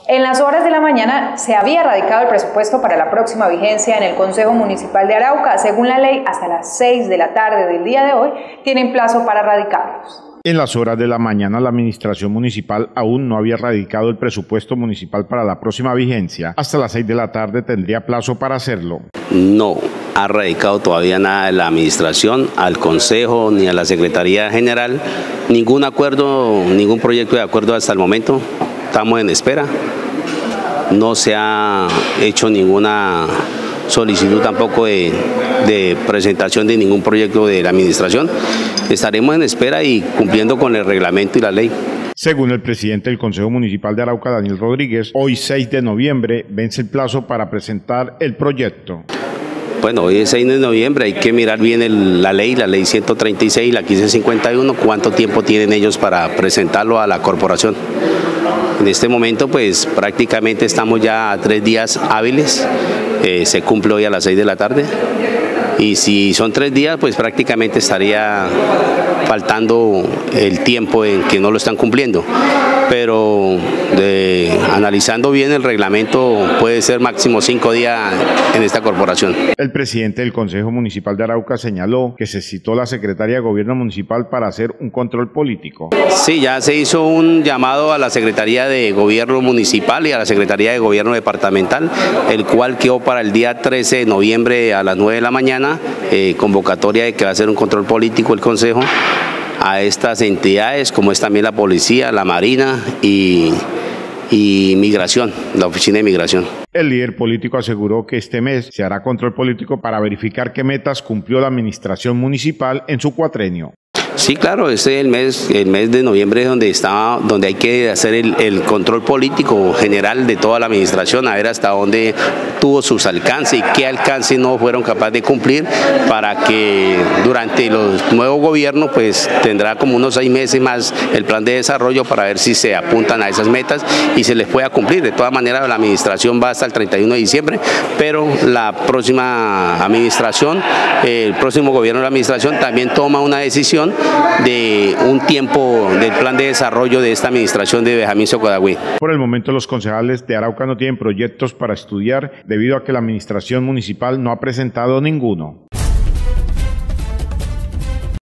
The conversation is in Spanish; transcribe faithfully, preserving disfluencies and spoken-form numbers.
En las horas de la mañana se había radicado el presupuesto para la próxima vigencia en el Consejo Municipal de Arauca. Según la ley, hasta las seis de la tarde del día de hoy tienen plazo para radicarlos. En las horas de la mañana, la administración municipal aún no había radicado el presupuesto municipal para la próxima vigencia. Hasta las seis de la tarde tendría plazo para hacerlo. No ha radicado todavía nada de la administración, al Consejo ni a la Secretaría General. Ningún acuerdo, ningún proyecto de acuerdo hasta el momento. Estamos en espera. No se ha hecho ninguna solicitud tampoco de, de presentación de ningún proyecto de la administración. Estaremos en espera y cumpliendo con el reglamento y la ley. Según el presidente del Consejo Municipal de Arauca, Daniel Rodríguez, hoy seis de noviembre vence el plazo para presentar el proyecto. Bueno, hoy es seis de noviembre, hay que mirar bien el, la ley, la ley ciento treinta y seis y la quince cincuenta y uno, cuánto tiempo tienen ellos para presentarlo a la corporación. En este momento pues prácticamente estamos ya a tres días hábiles, eh, se cumple hoy a las seis de la tarde y si son tres días pues prácticamente estaría faltando el tiempo en que no lo están cumpliendo, pero de, analizando bien el reglamento puede ser máximo cinco días en esta corporación. El presidente del Consejo Municipal de Arauca señaló que se citó a la Secretaría de Gobierno Municipal para hacer un control político. Sí, ya se hizo un llamado a la Secretaría de Gobierno Municipal y a la Secretaría de Gobierno Departamental, el cual quedó para el día trece de noviembre a las nueve de la mañana, eh, convocatoria de que va a hacer un control político el Consejo a estas entidades como es también la policía, la marina y, y migración, la oficina de migración. El líder político aseguró que este mes se hará control político para verificar qué metas cumplió la administración municipal en su cuatrenio. Sí, claro, este es el mes, el mes de noviembre donde está, donde hay que hacer el, el control político general de toda la administración, a ver hasta dónde tuvo sus alcances y qué alcances no fueron capaces de cumplir, para que durante los nuevos gobiernos pues tendrá como unos seis meses más el plan de desarrollo para ver si se apuntan a esas metas y se les pueda cumplir. De todas maneras la administración va hasta el treinta y uno de diciembre, pero la próxima administración, el próximo gobierno de la administración también toma una decisión de un tiempo del plan de desarrollo de esta administración de Benjamín Socodagüí. Por el momento los concejales de Arauca no tienen proyectos para estudiar debido a que la administración municipal no ha presentado ninguno.